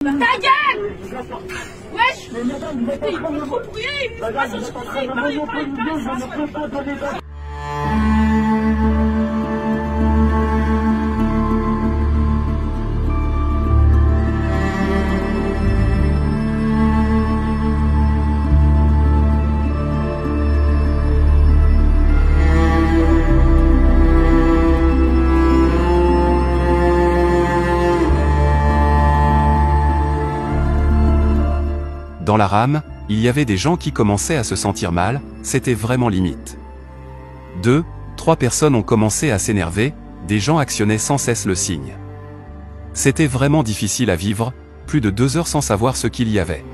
Ta gueule! Wesh! Mais madame, vous êtes en train de trop bruyé! Madame, vous êtes en train de monopoliser, je ne peux pas donner d'ordre. Dans la rame, il y avait des gens qui commençaient à se sentir mal, c'était vraiment limite. 2, 3 personnes ont commencé à s'énerver, des gens actionnaient sans cesse le signe. C'était vraiment difficile à vivre, plus de 2 heures sans savoir ce qu'il y avait.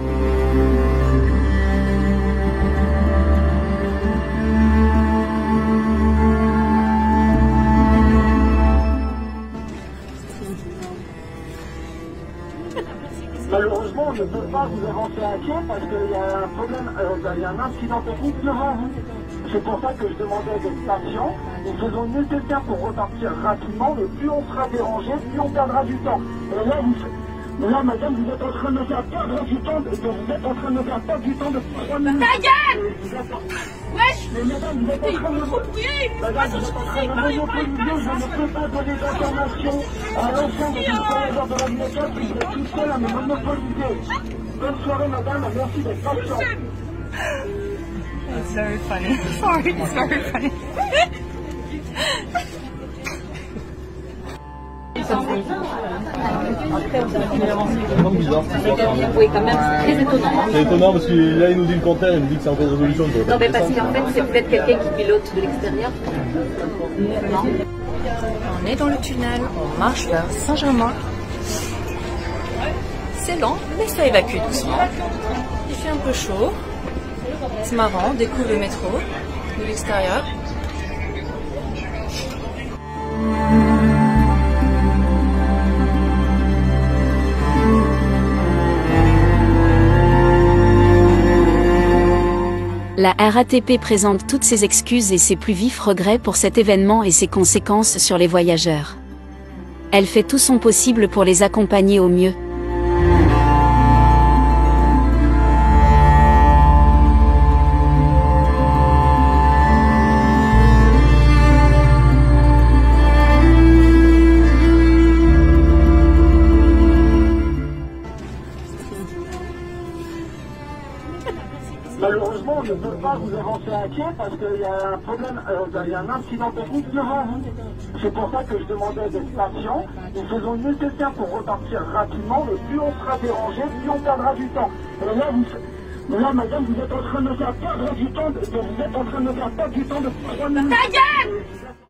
Malheureusement, on ne peut pas vous avancer à pied parce qu'il y a un problème, il y a un incident technique devant vous. C'est pour ça que je demandais d'être patient. Nous faisons le nécessaire pour repartir rapidement, mais plus on sera dérangé, plus on perdra du temps. Et là, madame, vous êtes en train de me faire perdre du temps, vous êtes en train de me faire perdre du temps de 3 minutes. Ta gueule! Wesh! Mais madame, vous êtes en train de me... Madame, vous êtes en train de monopoliser, je ne peux pas donner d'informations à l'ensemble des travailleurs de la méthode qui vous êtes tout seul à me monopoliser. Bonne soirée, madame, merci d'être patient. It's very funny. Sorry, it's very funny. Bizarre. Oui, quand même, c'est très étonnant. C'est étonnant parce que là, il nous dit le contraire, il nous dit que c'est en cours de résolution. Non, mais parce qu'en fait, c'est peut-être quelqu'un qui pilote de l'extérieur. Non. On est dans le tunnel, on marche vers Saint-Germain. C'est lent, mais ça évacue doucement. Il fait un peu chaud. C'est marrant, on découvre le métro de l'extérieur. La RATP présente toutes ses excuses et ses plus vifs regrets pour cet événement et ses conséquences sur les voyageurs. Elle fait tout son possible pour les accompagner au mieux. Malheureusement, on ne peut pas vous avancer à pied parce qu'il y a un problème, il y a un incident technique devant vous. C'est pour ça que je demandais d'être patient. Nous faisons le nécessaire pour repartir rapidement, mais plus on sera dérangé, plus on perdra du temps. Et là, madame, vous êtes en train de me faire perdre du temps, vous êtes en train de me faire perdre du temps de 3 minutes. Ta gueule!